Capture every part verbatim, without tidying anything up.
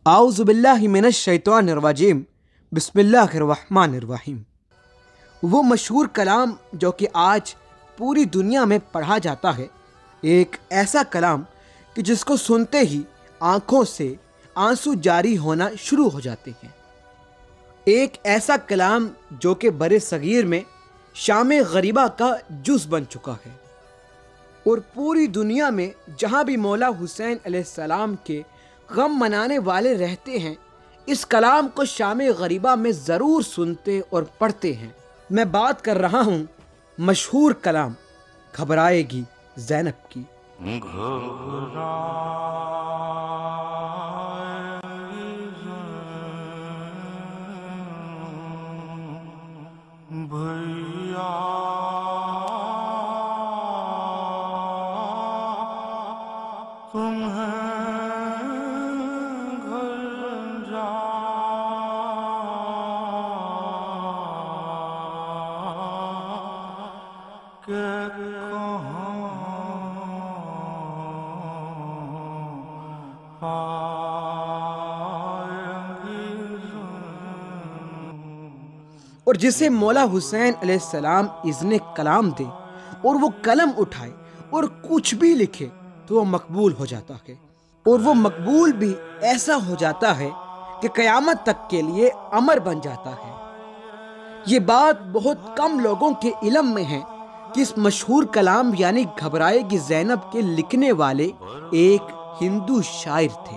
اعوذ باللہ من الشیطان الرجیم بسم اللہ الرحمن الرحیم۔ وہ مشہور کلام جو کہ آج پوری دنیا میں پڑھا جاتا ہے، ایک ایسا کلام کہ جس کو سنتے ہی آنکھوں سے آنسو جاری ہونا شروع ہو جاتے ہیں، ایک ایسا کلام جو کہ بر صغیر میں شام غریبہ کا جز بن چکا ہے، اور پوری دنیا میں جہاں بھی مولا حسین علیہ السلام کے غم منانے والے رہتے ہیں، اس کلام کو شام غریبہ میں ضرور سنتے اور پڑھتے ہیں۔ میں بات کر رہا ہوں مشہور کلام گھبرائے گی زینب کی۔ بھیا تمہیں گھر جا کے اور جسے مولا حسین علیہ السلام اذن کلام دے اور وہ قلم اٹھائے اور کچھ بھی لکھے تو وہ مقبول ہو جاتا ہے، اور وہ مقبول بھی ایسا ہو جاتا ہے کہ قیامت تک کے لیے امر بن جاتا ہے۔ یہ بات بہت کم لوگوں کے علم میں ہے کہ اس مشہور کلام یعنی گھبرائے گی زینب کے لکھنے والے ایک ہندو شاعر تھے۔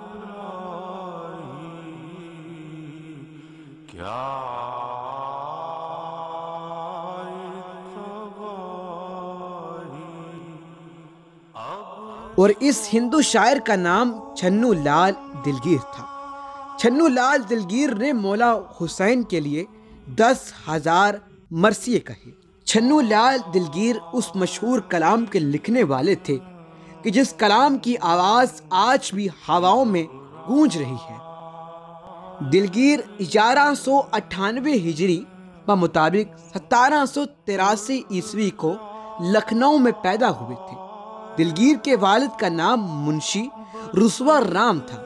اور اس ہندو شاعر کا نام چھنو لال دلگیر تھا۔ چھنو لال دلگیر نے مولا حسین کے لیے دس ہزار مرثیے کہے۔ چھنو لال دلگیر اس مشہور کلام کے لکھنے والے تھے کہ جس کلام کی آواز آج بھی ہواؤں میں گونج رہی ہے۔ دلگیر گیارہ سو اٹھانوے ہجری بمطابق ستارہ سو تراسی عیسوی کو لکھنؤ میں پیدا ہوئے تھے۔ دلگیر کے والد کا نام منشی رسوا رام تھا۔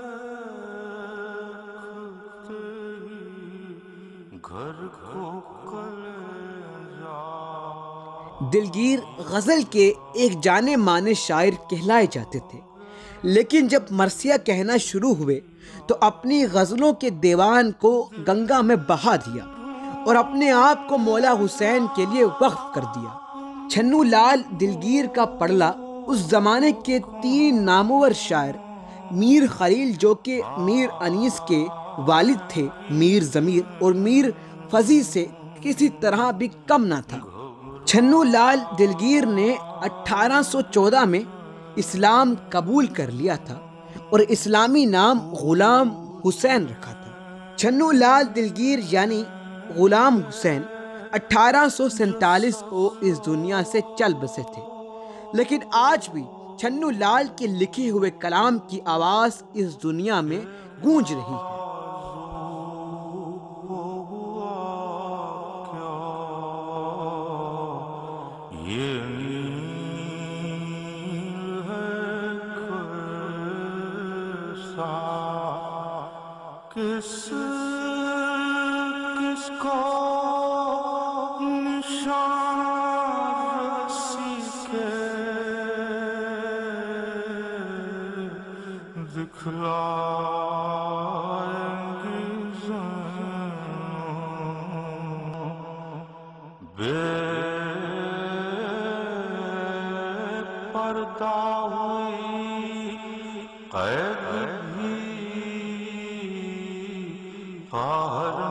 دلگیر غزل کے ایک جانے مانے شاعر کہلائے جاتے تھے، لیکن جب مرثیہ کہنا شروع ہوئے تو اپنی غزلوں کے دیوان کو گنگا میں بہا دیا اور اپنے آپ کو مولا حسین کے لیے وقف کر دیا۔ چھنو لال دلگیر کا پڑلا اس زمانے کے تین نامور شاعر میر خلیل جو کہ میر انیس کے والد تھے، میر ضمیر اور میر فضی سے کسی طرح بھی کم نہ تھا۔ چھنو لال دلگیر نے اٹھارہ سو چودہ میں اسلام قبول کر لیا تھا اور اسلامی نام غلام حسین رکھا تھا۔ چھنو لال دلگیر یعنی غلام حسین اٹھارہ سو سینتالیس کو اس دنیا سے چل بسے تھے، لیکن آج بھی چھنو لال کے لکھے ہوئے کلام کی آواز اس دنیا میں گونج رہی ہے۔ کس کس کو نشان رسی کے دکھلائیں گی زینب، بے پردہ ہوئی قید بھی قہر